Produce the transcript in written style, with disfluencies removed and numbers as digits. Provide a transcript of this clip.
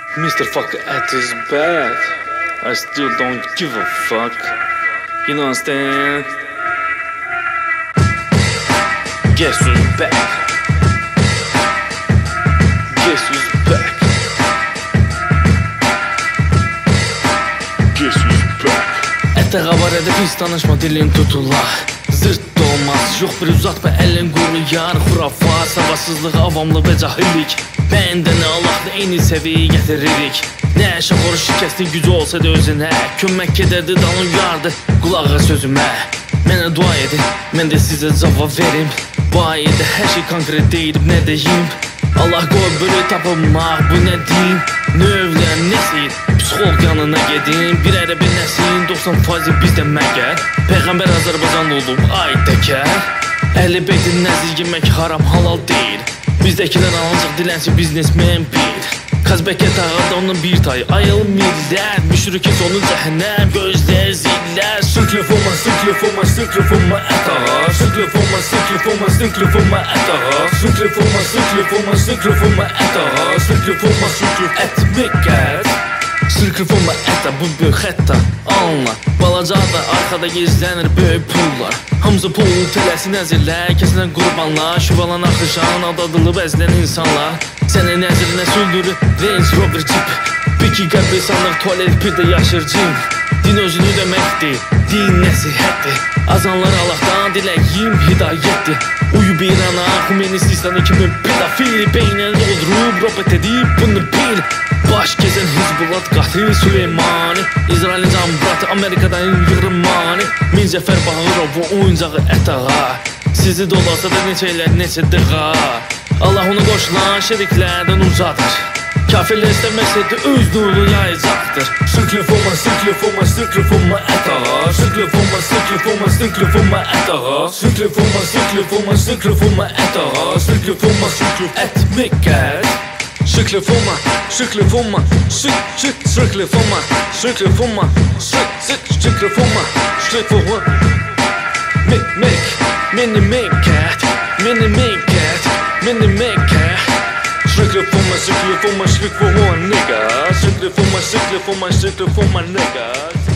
Mr. Fucker at his bad. I still don't give a fuck. You know what I'm saying? Guess who's back? Guess who's back? Guess who's back? Ete kabarede biz tanışma dilin tutula. Zırt olmaz, yok bir uzatma elin quruyar. Xurafat, savasızlıq, avamlı və cahillik. Bəndən Allah'la eyni səviyyə getiririk. Nə şaxor şikəstin gücü olsa da özünə kömək edərdi, dan uyardı qulağa sözümə. Mənə dua edin, mən də sizə cavab verim. Bu ayədə hər şey konkret deyilib, nə deyim. Allah qoy böyle tapılmaq, bu nə deyim. Növlən nəsil, psixolog yanına gedin. Bir ərəbə nəsin, 90% bizdə məgər. Peyğəmbər Azərbaycan olub, ay təkər. Əhli beytin nəzir yemək haram, halal deyil. Bizdəkilər ancaq dilənçi biznesmen bil. Kazbəkə tağada onun bir tay ayıl millət. Müşriki sonu cəhənnəm, gözlər zillər. Sıklifoma, sıklifoma, sıklifoma ətağa. Sıklifoma, sıklifoma, sıklifoma ətağa. Sıklifoma, sıklifoma, sıklifoma ətağa. Sıklifoma, sıklif etməkət. Sıklifoma əta, bu böyük xətta anla. Balaca da arxada gizlənir böyük pullar. Hamısı pul tələsi nəzirlər, kəsilən qurbanlar. Şüvalan axışan, adadılıb əzilən insanlar. Sənə nəzirinə süldürür Range Rover Jeep. Bir-iki qəbri sanır tualet bir də yaşır cin. Din özünü deməkdir, din nəsihətdir. Azanlar Allah'tan diləyim hidayətdir. Uyub İrana, Xümeynistan kimi pedofil. Beynən doldurub, robot edib bunu bil. Baş gezen Hizbullah qatil Süleymani. İsrailin cambratı, Amerikadan yığırmani. Mirzəfər Bağırovu oyuncağı ətağa. Sizi dolarsa da neçəylər neçə dığa. Allah onu qoşulan şəriklərdən uzadır. Kafirlər istəməsə də öz nurlu yayacaqdır. Sıklifoma, sıklifoma, sıklifoma ətağa. Sıklifoma, sıklifoma, sıklifoma ətağa. Sıklifoma, sıklifoma, sıklifoma ətağa. Sıklifoma, sıklif etməkət. Sıklifoma, sıklifoma, sıklifoma, sıklifoma, sıklifoma, sıklifoma. Mini mekət, mini mekət, mini mekət. Sıklifoma, sıklifoma, sıklifoma nigga. Sıklifoma, sıklifoma, sıklifoma nigga.